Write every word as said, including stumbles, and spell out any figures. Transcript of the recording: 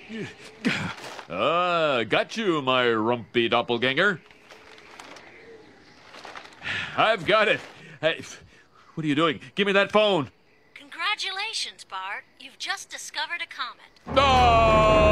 Ah, got you, my rumpy doppelganger. I've got it. Hey, what are you doing? Give me that phone. Congratulations, Bart. You've just discovered a comet. No!